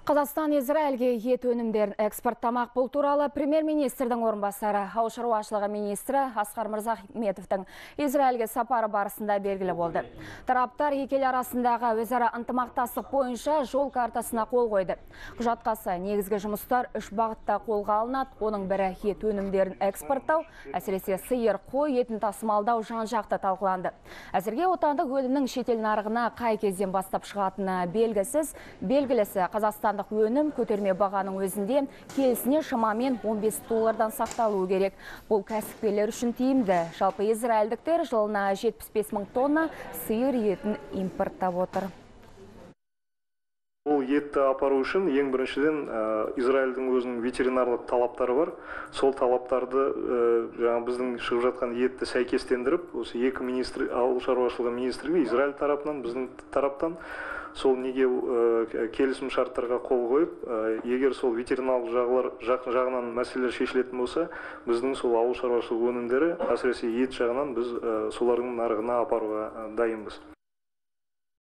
Қазақстан Израильге ет өнімдерін экспорттамақ. Бұл туралы премьер-министрдің орынбасары, ауыл шаруашылығы министрі Асқар Мырзахметовтың Израильге сапары барысында белгілі болды. Тараптар екі ел арасындағы өзара ынтымақтастық бойынша жол картасына қол қойды. Құжатқа сай негізгі жұмыстар 3 бағытта қолға алынады. Оның бірі ет өнімдерін экспорттау, әсіресе сиыр, қой етін тасымалдау жан-жақты талқыланды. Әзірге отандық өнімнің шетел нарығына қай кезден бастап шығатыны белгісіз. Белгілісі Қазақстандық өнім көтерме бағаның өзінде келісіне шамамен $15 сақталуы керек. Бұл кәсіпкерлер үшін тиімді. Жалпы израильдіктер жылына 75 мың тонна сиыр етін импорттап отыр. Бұл етті апару үшін ең біріншіден Израильдің өзінің ветеринарлық талаптары бар. Сол талаптарды біздің шығып жатқан етті сәйкестендіріп, осы екі министр, ауыл шаруашылығы министрлігі Израиль тарапынан, біздің тараптан сол неге келісім шарттарға қол қойып, егер сол ветеринарлық жағынан мәселелер шешілетін болса, біздің сол ауыл шаруашылығы өнімдері, әсіресе ет жағынан біз солардың нарығына апаруға дайынбыз.